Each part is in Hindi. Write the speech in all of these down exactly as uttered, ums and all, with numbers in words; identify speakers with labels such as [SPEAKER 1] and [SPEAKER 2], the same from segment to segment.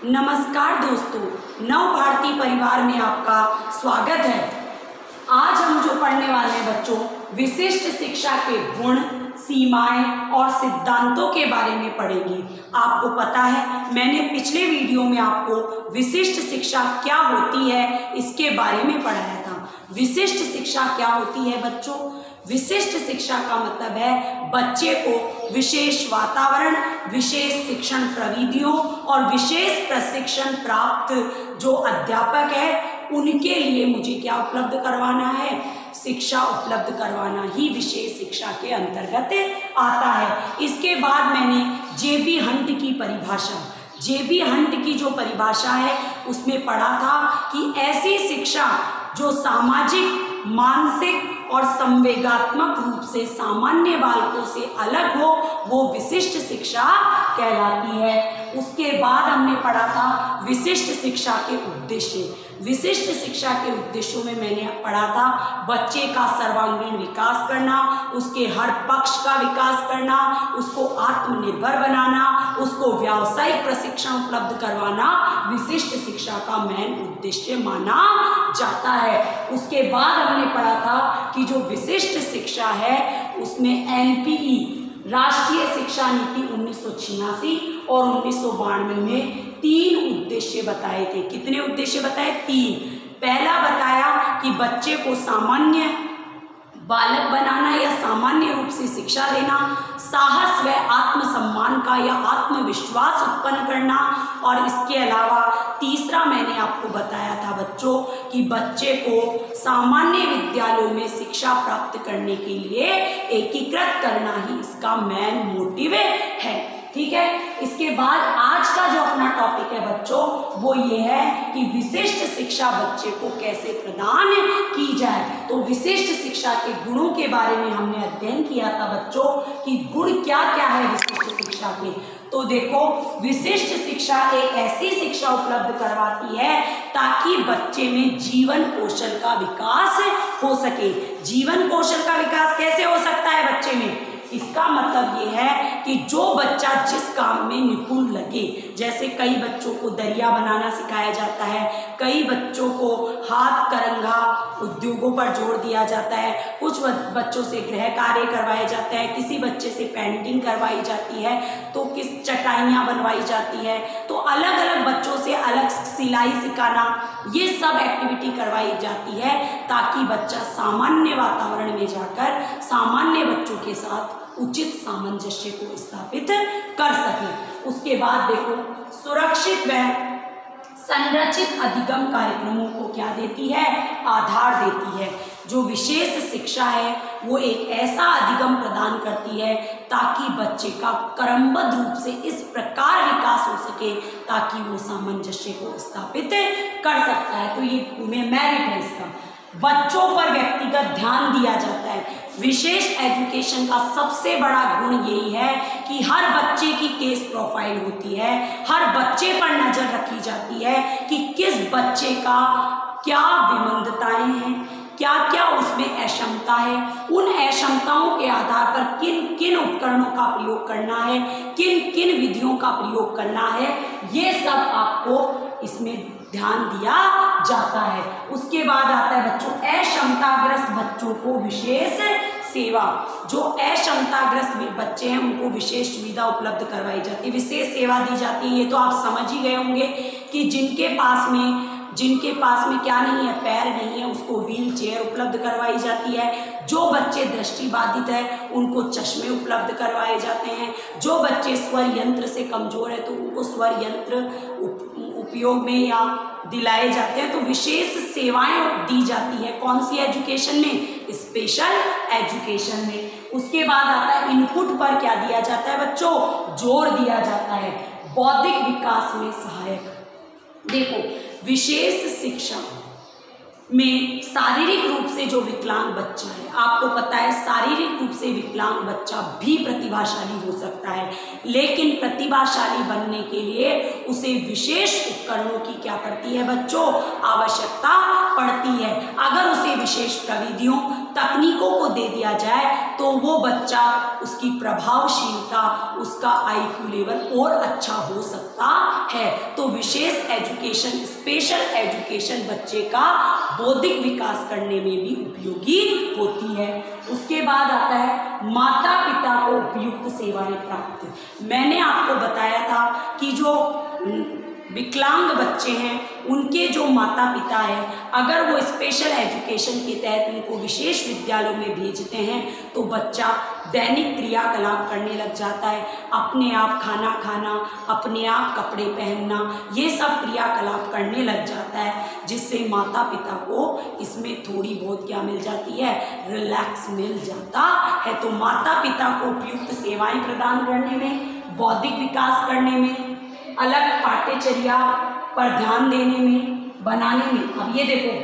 [SPEAKER 1] नमस्कार दोस्तों, नव भारती परिवार में आपका स्वागत है। आज हम जो पढ़ने वाले हैं बच्चों, विशिष्ट शिक्षा के गुण, सीमाएं और सिद्धांतों के बारे में पढ़ेंगे। आपको पता है, मैंने पिछले वीडियो में आपको विशिष्ट शिक्षा क्या होती है इसके बारे में पढ़ाया था। विशिष्ट शिक्षा क्या होती है बच्चों? विशिष्ट शिक्षा का मतलब है बच्चे को विशेष वातावरण, विशेष शिक्षण प्रविधियों और विशेष प्रशिक्षण प्राप्त जो अध्यापक है उनके लिए मुझे क्या उपलब्ध करवाना है? शिक्षा उपलब्ध करवाना ही विशेष शिक्षा के अंतर्गत आता है। इसके बाद मैंने जे बी हंट की परिभाषा जे बी हंट की जो परिभाषा है उसमें पढ़ा था कि ऐसी शिक्षा जो सामाजिक, मानसिक और संवेगात्मक रूप से सामान्य बालकों से अलग हो वो विशिष्ट शिक्षा कहलाती है। उसके बाद हमने पढ़ा था विशिष्ट शिक्षा के उद्देश्य। विशिष्ट शिक्षा के उद्देश्यों में मैंने पढ़ा था बच्चे का सर्वांगीण विकास करना, उसके हर पक्ष का विकास करना, उसको आत्मनिर्भर बनाना, उसको व्यावसायिक प्रशिक्षण उपलब्ध करवाना विशिष्ट शिक्षा का मेन उद्देश्य माना जाता है। उसके बाद हमने पढ़ा था कि जो विशिष्ट शिक्षा है उसमें एन पी ई राष्ट्रीय शिक्षा नीति उन्नीस सौ छियासी और उन्नीस सौ बानवे में तीन उद्देश्य बताए थे। कितने उद्देश्य बताए? तीन। पहला बताया कि बच्चे को सामान्य बालक बनाना या सामान्य रूप से शिक्षा देना, साहस व आत्मसम्मान का या आत्मविश्वास उत्पन्न करना, और इसके अलावा तीसरा मैंने आपको बताया था बच्चों कि बच्चे को सामान्य विद्यालयों में शिक्षा प्राप्त करने के लिए एकीकृत करना ही इसका मेन मोटिव है। ठीक है। इसके बाद आज का जो अपना टॉपिक है बच्चों वो ये है कि विशिष्ट शिक्षा बच्चे को कैसे प्रदान की जाए। तो विशिष्ट शिक्षा के गुणों के बारे में हमने अध्ययन किया था बच्चों कि गुण क्या क्या है विशिष्ट शिक्षा के। तो देखो, विशिष्ट शिक्षा एक ऐसी शिक्षा उपलब्ध करवाती है ताकि बच्चे में जीवन कौशल का विकास हो सके। जीवन कौशल का विकास कैसे हो सकता है बच्चे में? इसका मतलब ये है कि जो बच्चा जिस काम में निपुण लगे, जैसे कई बच्चों को दरिया बनाना सिखाया जाता है, कई बच्चों को हाथ करंगा उद्योगों पर जोर दिया जाता है, कुछ बच्चों से गृह कार्य करवाए जाते हैं, किसी बच्चे से पेंटिंग करवाई जाती है, तो किस चटाइयाँ बनवाई जाती है, तो अलग अलग बच्चों से अलग सिलाई सिखाना, ये सब एक्टिविटी करवाई जाती है ताकि बच्चा सामान्य वातावरण में जाकर सामान्य बच्चों के साथ उचित सामंजस्य को स्थापित कर सके। उसके बाद देखो, सुरक्षित व संरचित अधिगम कार्यक्रमों को क्या देती है? आधार देती है। जो विशेष शिक्षा है वो एक ऐसा अधिगम प्रदान करती है ताकि बच्चे का क्रमबद्ध रूप से इस प्रकार विकास हो सके ताकि वो सामंजस्य को स्थापित कर सकता है। तो ये मेरिट है इसका। बच्चों पर व्यक्तिगत ध्यान दिया जाता है। विशेष एजुकेशन का सबसे बड़ा गुण यही है कि हर बच्चे की केस प्रोफाइल होती है, हर बच्चे पर नजर रखी जाती है कि किस बच्चे का क्या विमंदताएं हैं, क्या क्या उसमें अक्षमता है, उन अक्षमताओं के आधार पर किन किन उपकरणों का प्रयोग करना है, किन किन विधियों का प्रयोग करना है, ये सब आपको इसमें ध्यान दिया जाता है। उसके बाद आता है बच्चों अक्षमताग्रस्त बच्चों को विशेष सेवा। जो अक्षमताग्रस्त बच्चे हैं उनको विशेष सुविधा उपलब्ध करवाई जाती है, विशेष सेवा दी जाती है। ये तो आप समझ ही गए होंगे कि जिनके पास में जिनके पास में क्या नहीं है, पैर नहीं है, उसको व्हील चेयर उपलब्ध करवाई जाती है। जो बच्चे दृष्टिबाधित है उनको चश्मे उपलब्ध करवाए जाते हैं। जो बच्चे स्वर यंत्र से कमजोर है तो उनको स्वर यंत्र उप, उपयोग में या दिलाए जाते हैं। तो विशेष सेवाएं दी जाती है। कौन सी एजुकेशन में? स्पेशल एजुकेशन में। उसके बाद आता है इनपुट पर क्या दिया जाता है बच्चों? जोर दिया जाता है। बौद्धिक विकास में सहायक। देखो, विशेष शिक्षा में शारीरिक रूप से जो विकलांग बच्चा है, आपको पता है शारीरिक रूप से विकलांग बच्चा भी प्रतिभाशाली हो सकता है, लेकिन प्रतिभाशाली बनने के लिए उसे विशेष उपकरणों की क्या पड़ती है बच्चों? आवश्यकता पड़ती है। अगर उसे विशेष प्रविधियों, तकनीकों को दे दिया जाए तो वो बच्चा, उसकी प्रभावशीलता, उसका आईक्यू लेवल और अच्छा हो सकता है। तो विशेष एजुकेशन, स्पेशल एजुकेशन बच्चे का बौद्धिक विकास करने में भी उपयोगी होती है। उसके बाद आता है माता पिता को उपयुक्त सेवाएं प्राप्त। मैंने आपको बताया था कि जो विकलांग बच्चे हैं उनके जो माता पिता हैं, अगर वो स्पेशल एजुकेशन के तहत उनको विशेष विद्यालयों में भेजते हैं तो बच्चा दैनिक क्रियाकलाप करने लग जाता है, अपने आप खाना खाना, अपने आप कपड़े पहनना, ये सब क्रियाकलाप करने लग जाता है, जिससे माता पिता को इसमें थोड़ी बहुत क्या मिल जाती है, रिलैक्स मिल जाता है। तो माता पिता को उपयुक्त सेवाएं प्रदान करने में, बौद्धिक विकास करने में, अलग पाठ्यचर्या पर ध्यान देने में, बनाने में। अब ये देखो,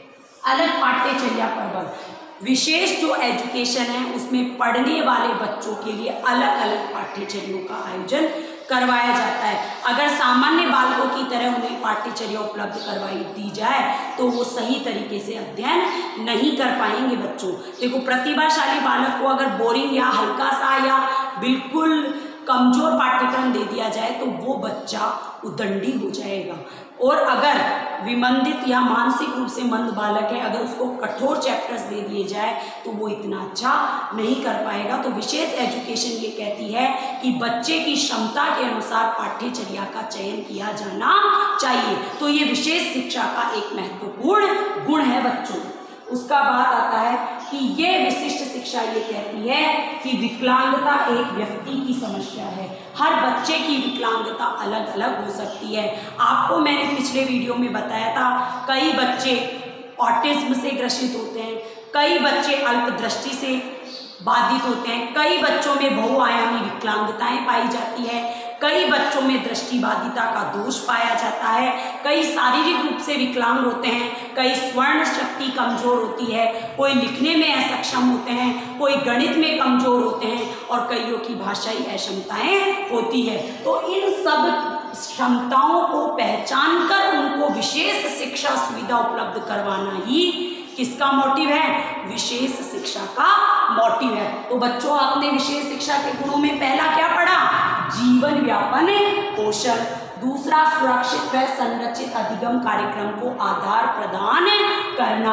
[SPEAKER 1] अलग पाठ्यचर्या पर बल, विशेष जो एजुकेशन है उसमें पढ़ने वाले बच्चों के लिए अलग अलग पाठ्यचर्याओं का आयोजन करवाया जाता है। अगर सामान्य बालकों की तरह उन्हें पाठ्यचर्या उपलब्ध करवाई दी जाए तो वो सही तरीके से अध्ययन नहीं कर पाएंगे बच्चों। देखो, प्रतिभाशाली बालक को अगर बोरिंग या हल्का सा या बिल्कुल कमजोर पाठ्यक्रम दे दिया जाए तो वो बच्चा उदंडी हो जाएगा, और अगर विमंदित या मानसिक रूप से मंद बालक है, अगर उसको कठोर चैप्टर्स दे दिए जाए तो वो इतना अच्छा नहीं कर पाएगा। तो विशेष एजुकेशन ये कहती है कि बच्चे की क्षमता के अनुसार पाठ्यचर्या का चयन किया जाना चाहिए। तो ये विशेष शिक्षा का एक महत्वपूर्ण गुण है बच्चों। उसका बात आता है कि ये विशिष्ट शिक्षा ये कहती है कि विकलांगता एक व्यक्ति की समस्या है। हर बच्चे की विकलांगता अलग अलग हो सकती है। आपको मैंने पिछले वीडियो में बताया था, कई बच्चे ऑटिज्म से ग्रसित होते हैं, कई बच्चे अल्पदृष्टि से बाधित होते हैं, कई बच्चों में बहुआयामी विकलांगताएं पाई जाती है, कई बच्चों में दृष्टिबाधिता का दोष पाया जाता है, कई शारीरिक रूप से विकलांग होते हैं, कई स्वर्ण शक्ति कमजोर होती है, कोई लिखने में असक्षम होते हैं, कोई गणित में कमजोर होते हैं, और कईयों की भाषाई अक्षमताएं होती है। तो इन सब क्षमताओं को पहचान कर उनको विशेष शिक्षा सुविधा उपलब्ध करवाना ही किसका मोटिव है, विशेष शिक्षा का मोटिव है। तो बच्चों, आपने विशेष शिक्षा के गुणों में पहला क्या पढ़ा, जीवन व्यापन कौशल, दूसरा सुरक्षित व संरचित अधिगम कार्यक्रम को आधार प्रदान करना,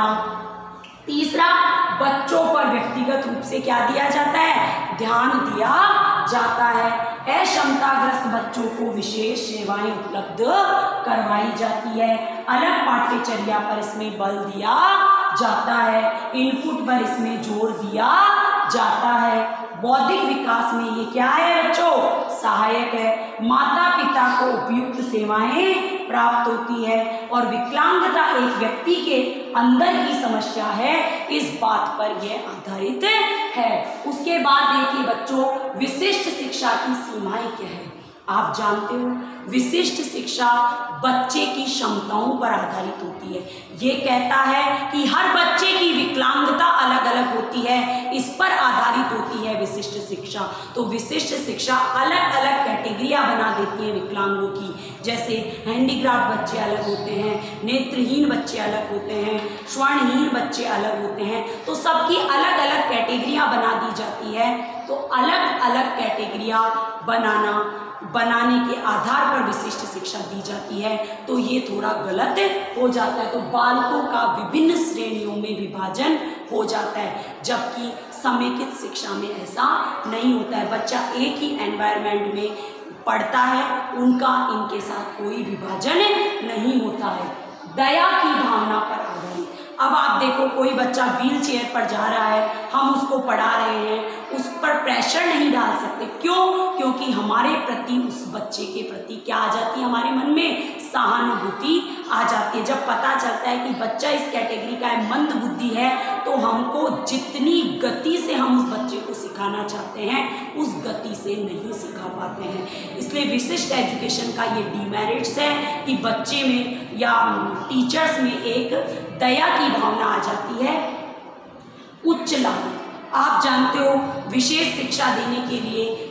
[SPEAKER 1] तीसरा बच्चों पर व्यक्तिगत रूप से क्या दिया जाता है, ध्यान दिया जाता है, अक्षमताग्रस्त बच्चों को विशेष सेवाएं उपलब्ध करवाई जाती है, अलग पाठ्यचर्या पर इसमें बल दिया जाता है, इनपुट पर इसमें जोर दिया जाता है, बौद्धिक विकास में ये क्या है बच्चों, सहायक है, माता पिता को उपयुक्त सेवाएं प्राप्त होती है, और विकलांगता एक व्यक्ति के अंदर की समस्या है, इस बात पर यह आधारित है। उसके बाद देखिए बच्चों, विशिष्ट शिक्षा की सीमाएं क्या है। आप जानते हो, विशिष्ट शिक्षा बच्चे की क्षमताओं पर आधारित होती है। ये कहता है कि हर बच्चे की विकलांगता अलग अलग होती है, इस पर आधारित होती है विशिष्ट शिक्षा। तो विशिष्ट शिक्षा अलग अलग कैटेगरियां बना देती है विकलांगों की, जैसे हैंडीक्राफ्ट बच्चे अलग होते हैं, नेत्रहीन बच्चे अलग होते हैं, स्वर्णहीन बच्चे अलग होते हैं। तो सबकी अलग अलग कैटेगरियां बना दी जाती है। तो अलग अलग कैटेगरियां बनाना बनाने के आधार पर विशिष्ट शिक्षा दी जाती है, तो ये थोड़ा गलत हो जाता है। तो बालकों का विभिन्न श्रेणियों में विभाजन हो जाता है, जबकि समेकित शिक्षा में ऐसा नहीं होता है। बच्चा एक ही एनवायरनमेंट में पढ़ता है, उनका इनके साथ कोई विभाजन नहीं होता है। दया की भावना पर आधारित। अब आप देखो, कोई बच्चा व्हील चेयर पर जा रहा है, हम उसको पढ़ा रहे हैं, उस पर प्रेशर नहीं डाल सकते। क्यों? क्योंकि हमारे प्रति, उस बच्चे के प्रति क्या आ जाती है, हमारे मन में सहानुभूति आ जाती है। जब पता चलता है कि बच्चा इस कैटेगरी का है, मंद बुद्धि है, तो हमको जितनी गति से हम उस बच्चे को सिखाना चाहते हैं, उस गति से नहीं सिखा पाते हैं। इसलिए विशिष्ट एजुकेशन का ये डीमेरिट्स है कि बच्चे में या टीचर्स में एक दया की भावना आ जाती है। उच्च लागत। आप जानते हो, विशेष शिक्षा देने के लिए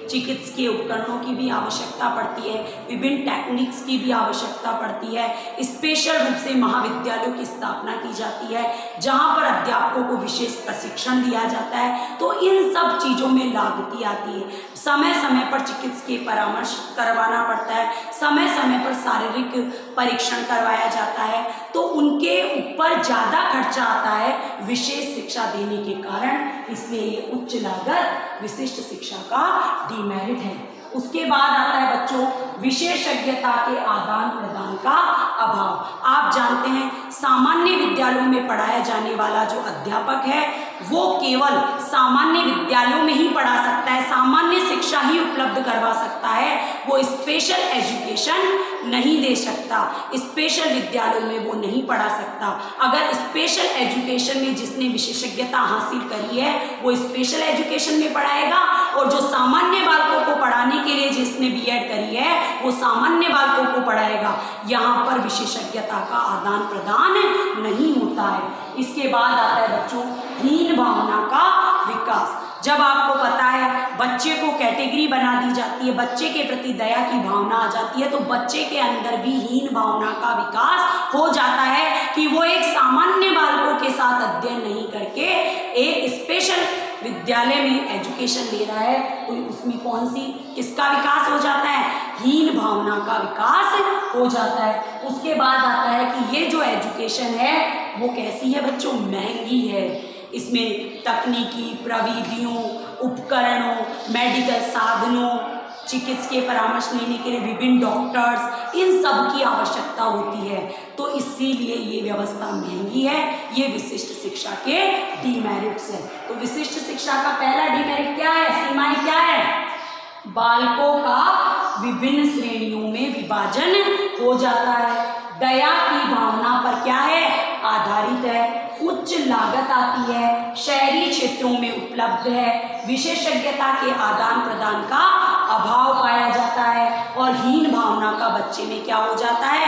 [SPEAKER 1] चिकित्सकीय उपकरणों की भी आवश्यकता पड़ती है, विभिन्न टेक्निक्स की भी आवश्यकता पड़ती है। स्पेशल रूप से महाविद्यालयों की स्थापना की जाती है जहाँ पर अध्यापकों को विशेष प्रशिक्षण दिया जाता है। तो इन सब चीज़ों में लागती आती है। समय समय पर चिकित्सकीय परामर्श करवाना पड़ता है, समय समय पर शारीरिक परीक्षण करवाया जाता है, तो उनके ऊपर ज़्यादा खर्चा आता है विशेष शिक्षा देने के कारण, इसलिए ये उच्च लागत विशिष्ट शिक्षा का डीमेरिट है। उसके बाद आता है बच्चों विशेषज्ञता के आदान प्रदान का अभाव। आप जानते हैं सामान्य विद्यालयों में पढ़ाया जाने वाला जो अध्यापक है वो केवल सामान्य विद्यालयों में ही पढ़ा सकता है, सामान्य शिक्षा ही उपलब्ध करवा सकता है, वो स्पेशल एजुकेशन नहीं दे सकता, स्पेशल विद्यालयों में वो नहीं पढ़ा सकता। अगर स्पेशल एजुकेशन में जिसने विशेषज्ञता हासिल करी है वो स्पेशल एजुकेशन में पढ़ाएगा, और जो सामान्य बालकों को पढ़ाने के लिए जिसने बी एड करी है वो सामान्य बालकों को पढ़ाएगा। यहाँ पर विशेषज्ञता का आदान प्रदान नहीं होता है। इसके बाद आता है बच्चों हीन भावना का विकास। जब आपको पता है बच्चे को कैटेगरी बना दी जाती है, बच्चे के प्रति दया की भावना आ जाती है, तो बच्चे के अंदर भी हीन भावना का विकास हो जाता है कि वो एक सामान्य बालकों के साथ अध्ययन नहीं करके एक स्पेशल विद्यालय में एजुकेशन ले रहा है, तो उसमें कौन सी किसका विकास हो जाता है? हीन भावना का विकास हो जाता है। उसके बाद आता है कि ये जो एजुकेशन है वो कैसी है बच्चों? महंगी है। इसमें तकनीकी प्रविधियों, उपकरणों, मेडिकल साधनों, चिकित्सकीय परामर्श लेने के लिए विभिन्न डॉक्टर्स, इन सब की आवश्यकता होती है, तो इसीलिए ये व्यवस्था महंगी है। ये विशिष्ट शिक्षा के डीमेरिट्स हैं। तो विशिष्ट शिक्षा का पहला डीमेरिट क्या है? सीमाएं क्या है? बालकों का विभिन्न श्रेणियों में विभाजन हो जाता है, दया की भावना पर क्या है? आधारित है, उच्च लागत आती है, शहरी क्षेत्रों में उपलब्ध है, विशेषज्ञता के आदान प्रदान का अभाव पाया जाता है, और हीन भावना का बच्चे में क्या हो जाता है?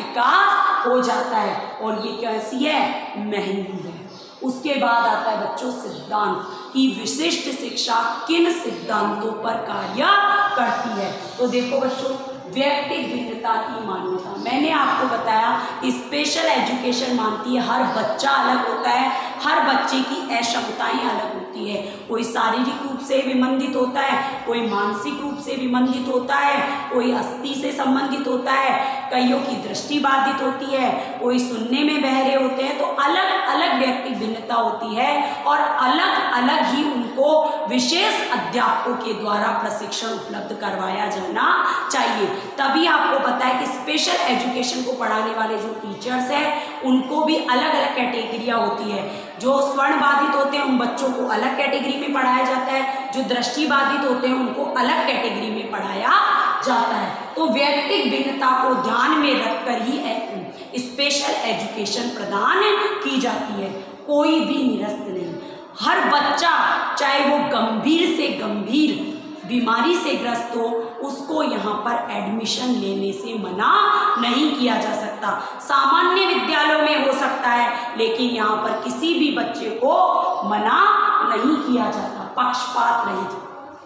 [SPEAKER 1] विकास हो जाता है, और ये कैसी है? महंगी है। उसके बाद आता है बच्चों सिद्धांत की विशिष्ट शिक्षा किन सिद्धांतों पर कार्य करती है। तो देखो बच्चों, व्यक्तिगत भिन्नता की मान्यता। मैंने आपको बताया स्पेशल एजुकेशन मानती है हर बच्चा अलग होता है, हर बच्चे की अक्षमताएं अलग होती है। कोई शारीरिक रूप से विमंदित होता है, कोई मानसिक रूप से विमंदित होता है, कोई अस्थि से संबंधित होता है, कईयों की दृष्टि बाधित होती है, कोई सुनने में बहरे होते हैं। तो अलग अलग व्यक्तिगत भिन्नता होती है, और अलग अलग ही उनको विशेष अध्यापकों के द्वारा प्रशिक्षण उपलब्ध करवाया जाना चाहिए। तभी आपको पता है कि स्पेशल एजुकेशन को पढ़ाने वाले जो टीचर्स हैं उनको भी अलग अलग कैटेगरियाँ होती है। जो स्वर्ण बाधित होते हैं उन बच्चों को अलग कैटेगरी में पढ़ाया जाता है, जो दृष्टि बाधित होते हैं उनको अलग कैटेगरी में पढ़ाया जाता है। तो व्यक्तिगत भिन्नता को ध्यान में रखकर ही स्पेशल एजुकेशन प्रदान की जाती है। कोई भी निरस्त नहीं, हर बच्चा चाहे वो गंभीर से गंभीर बीमारी से ग्रस्त हो, उसको यहाँ पर एडमिशन लेने से मना नहीं किया जा सकता। सामान्य विद्यालयों में हो सकता है, लेकिन यहाँ पर किसी भी बच्चे को मना नहीं किया जाता, पक्षपात रहित।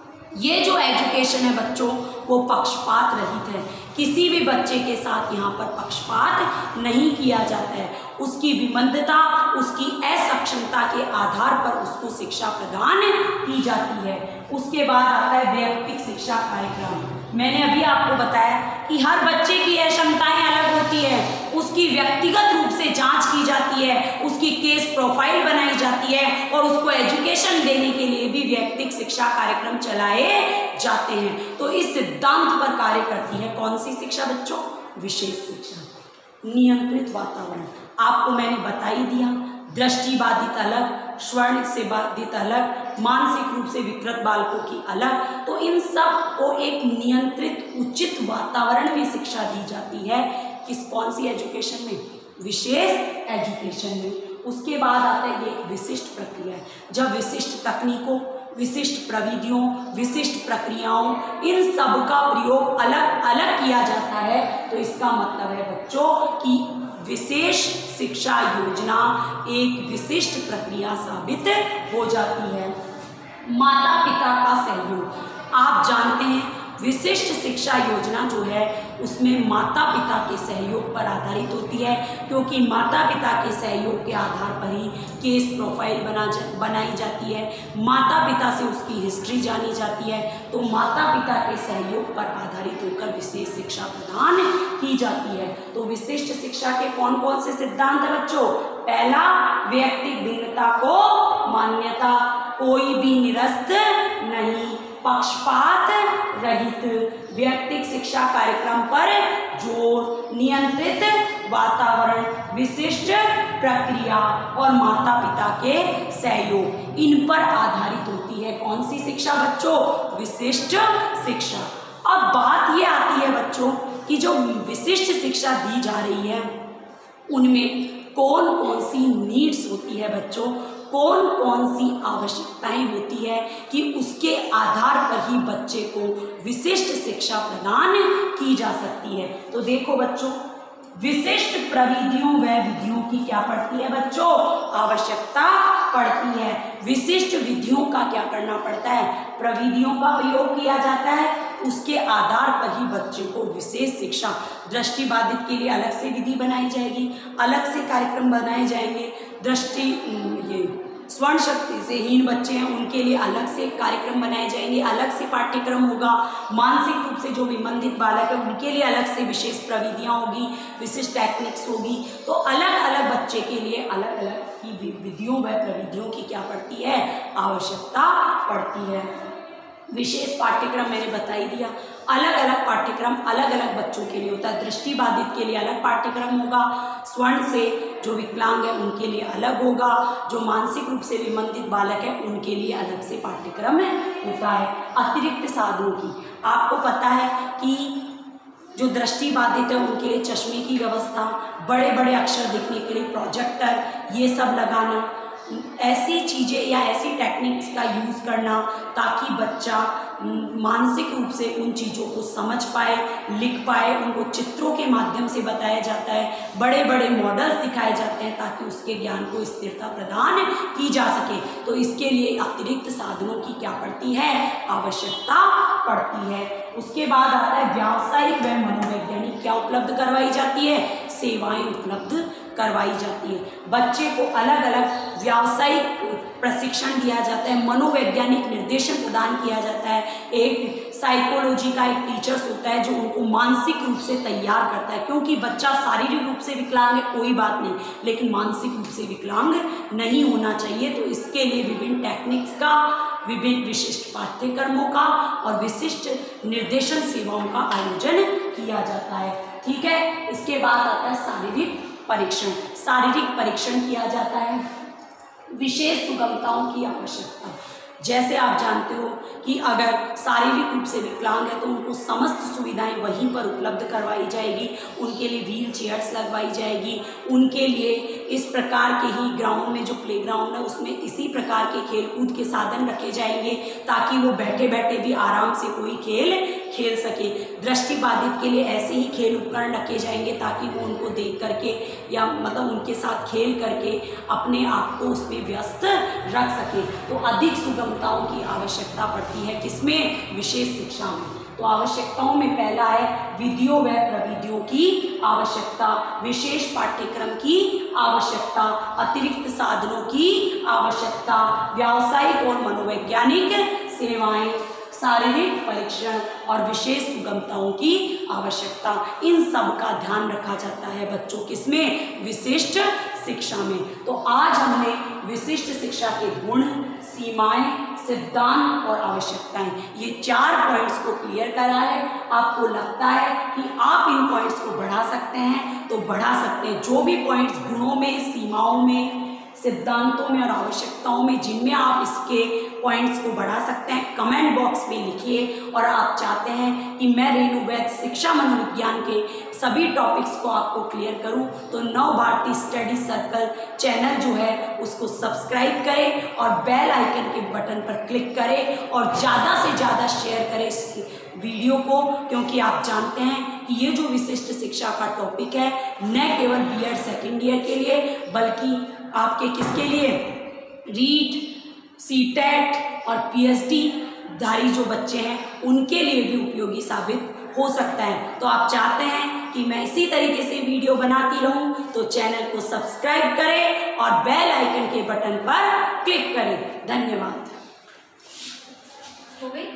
[SPEAKER 1] ये जो एजुकेशन है बच्चों वो पक्षपात रहित है, किसी भी बच्चे के साथ यहाँ पर पक्षपात नहीं किया जाता है। उसकी विमंदता, उसकी असक्षमता के आधार पर उसको शिक्षा प्रदान की जाती है। उसके बाद आता है वैयक्तिक शिक्षा कार्यक्रम। मैंने अभी आपको बताया कि हर बच्चे की क्षमताएं अलग होती है, उसकी व्यक्तिगत रूप से जांच की जाती है, उसकी केस प्रोफाइल बनाई जाती है, और उसको एजुकेशन देने के लिए भी वैयक्तिक शिक्षा कार्यक्रम चलाए जाते हैं। तो इस सिद्धांत पर कार्य करती है कौन सी शिक्षा बच्चों? विशेष शिक्षा। नियंत्रित वातावरण आपको मैंने बता ही दिया, दृष्टि बाधित अलग, स्वर्ण से बाधित अलग, मानसिक रूप से विकृत बालकों की अलग। तो इन सब को एक नियंत्रित उचित वातावरण में शिक्षा दी जाती है। किस कौन सी एजुकेशन में? विशेष एजुकेशन में। उसके बाद आता है ये विशिष्ट प्रक्रिया, जब विशिष्ट तकनीकों, विशिष्ट प्रविधियों, विशिष्ट प्रक्रियाओं, इन सब का प्रयोग अलग अलग किया जाता है, तो इसका मतलब है बच्चों कि विशेष शिक्षा योजना एक विशिष्ट प्रक्रिया साबित हो जाती है। माता पिता का सहयोग, आप जानते हैं विशिष्ट शिक्षा योजना जो है उसमें माता पिता के सहयोग पर आधारित होती है, क्योंकि माता पिता के सहयोग के आधार पर ही केस प्रोफाइल बना जा, बनाई जाती है, माता पिता से उसकी हिस्ट्री जानी जाती है। तो माता पिता के सहयोग पर आधारित होकर विशेष शिक्षा प्रदान की जाती है। तो विशिष्ट शिक्षा के कौन कौन से सिद्धांत है बच्चों? पहला, व्यक्तिगत भिन्नता को मान्यता, कोई भी निरस्त नहीं, पक्षपात रहित, व्यक्तिगत शिक्षा कार्यक्रम पर जोर, नियंत्रित वातावरण, विशिष्ट प्रक्रिया और माता पिता के सहयोग, इन पर आधारित होती है कौन सी शिक्षा बच्चों? विशिष्ट शिक्षा। अब बात ये आती है बच्चों कि जो विशिष्ट शिक्षा दी जा रही है उनमें कौन कौन सी नीड्स होती है बच्चों, कौन कौन सी आवश्यकताएं होती है कि उसके आधार पर ही बच्चे को विशिष्ट शिक्षा प्रदान की जा सकती है। तो देखो बच्चों, विशिष्ट प्रविधियों व विधियों की क्या पड़ती है बच्चों? आवश्यकता पड़ती है। विशिष्ट विधियों का क्या करना पड़ता है? प्रविधियों का प्रयोग किया जाता है, उसके आधार पर ही बच्चे को विशेष शिक्षा, दृष्टिबाधित के लिए अलग से विधि बनाई जाएगी, अलग से कार्यक्रम बनाए जाएंगे, दृष्टि ये स्वर्ण शक्ति से हीन बच्चे हैं उनके लिए अलग से कार्यक्रम बनाए जाएंगे, अलग से पाठ्यक्रम होगा, मानसिक रूप से जो विमंदित बालक है उनके लिए अलग से विशेष प्रविधियाँ होगी, विशिष्ट टेक्निक्स होगी। तो अलग अलग बच्चे के लिए अलग अलग की विधियों व प्रविधियों की क्या पड़ती है? आवश्यकता पड़ती है। विशेष पाठ्यक्रम मैंने बता ही दिया, अलग अलग पाठ्यक्रम अलग अलग बच्चों के लिए होता है। दृष्टिबाधित के लिए अलग पाठ्यक्रम होगा, स्वर्ण से जो विकलांग है उनके लिए अलग होगा, जो मानसिक रूप से विमंदित बालक है उनके लिए अलग से पाठ्यक्रम होता है। अतिरिक्त साधनों की आपको पता है कि जो दृष्टिबाधित है उनके लिए चश्मे की व्यवस्था, बड़े बड़े अक्षर दिखने के लिए प्रोजेक्टर, ये सब लगाना, ऐसी चीज़ें या ऐसी टेक्निक्स का यूज़ करना ताकि बच्चा मानसिक रूप से उन चीज़ों को समझ पाए, लिख पाए, उनको चित्रों के माध्यम से बताया जाता है, बड़े बड़े मॉडल्स दिखाए जाते हैं ताकि उसके ज्ञान को स्थिरता प्रदान की जा सके। तो इसके लिए अतिरिक्त साधनों की क्या पड़ती है? आवश्यकता पड़ती है। उसके बाद आता है व्यावसायिक व मनोवैज्ञानिक क्या उपलब्ध करवाई जाती है? सेवाएं उपलब्ध करवाई जाती है। बच्चे को अलग अलग व्यावसायिक प्रशिक्षण दिया जाता है, मनोवैज्ञानिक निर्देशन प्रदान किया जाता है। एक साइकोलॉजी का एक टीचर्स होता है जो उनको मानसिक रूप से तैयार करता है, क्योंकि बच्चा शारीरिक रूप से विकलांग है कोई बात नहीं, लेकिन मानसिक रूप से विकलांग नहीं होना चाहिए। तो इसके लिए विभिन्न टेक्निक्स का, विभिन्न विशिष्ट पाठ्यक्रमों का और विशिष्ट निर्देशन सेवाओं का आयोजन किया जाता है। ठीक है, इसके बाद आता है शारीरिक परीक्षण। शारीरिक परीक्षण किया जाता है, विशेष सुगमताओं की आवश्यकता। जैसे आप जानते हो कि अगर शारीरिक रूप से विकलांग है तो उनको समस्त सुविधाएं वहीं पर उपलब्ध करवाई जाएगी, उनके लिए व्हील चेयर्स लगवाई जाएगी, उनके लिए इस प्रकार के ही ग्राउंड में जो प्ले ग्राउंड है उसमें इसी प्रकार के खेल कूद के साधन रखे जाएंगे ताकि वो बैठे बैठे भी आराम से कोई खेल खेल सके। दृष्टिबाधित के लिए ऐसे ही खेल उपकरण रखे जाएंगे ताकि वो उनको देख करके या मतलब उनके साथ खेल करके अपने आप को उसमें व्यस्त रख सके। तो अधिक सुगमताओं की आवश्यकता पड़ती है किसमें? विशेष शिक्षा में। तो आवश्यकताओं में पहला है विधियों व प्रविधियों की आवश्यकता, विशेष पाठ्यक्रम की आवश्यकता, अतिरिक्त साधनों की आवश्यकता, व्यावसायिक और मनोवैज्ञानिक सेवाएं, शारीरिक परीक्षण और विशेष सुगमताओं की आवश्यकता। इन सब का ध्यान रखा जाता है बच्चों किसमें? विशिष्ट शिक्षा में। तो आज हमने विशिष्ट शिक्षा के गुण, सीमाएं, सिद्धांत और आवश्यकताएं, ये चार पॉइंट्स को क्लियर करा है। आपको लगता है कि आप इन पॉइंट्स को बढ़ा सकते हैं तो बढ़ा सकते हैं। जो भी पॉइंट्स गुणों में, सीमाओं में, सिद्धांतों में और आवश्यकताओं में जिनमें आप इसके पॉइंट्स को बढ़ा सकते हैं, कमेंट बॉक्स में लिखिए। और आप चाहते हैं कि मैं रेणु वैद्य शिक्षा मनोविज्ञान के सभी टॉपिक्स को आपको क्लियर करूं तो नव भारती स्टडी सर्कल चैनल जो है उसको सब्सक्राइब करें और बेल आइकन के बटन पर क्लिक करें और ज़्यादा से ज़्यादा शेयर करें इस वीडियो को, क्योंकि आप जानते हैं कि ये जो विशिष्ट शिक्षा का टॉपिक है न केवल बी एड सेकेंड ईयर के लिए बल्कि आपके किसके लिए? रीट, सी टेट और पी एच डी धारी जो बच्चे हैं उनके लिए भी उपयोगी साबित हो सकता है। तो आप चाहते हैं कि मैं इसी तरीके से वीडियो बनाती रहूं, तो चैनल को सब्सक्राइब करें और बेल आइकन के बटन पर क्लिक करें। धन्यवाद।
[SPEAKER 2] हो गई।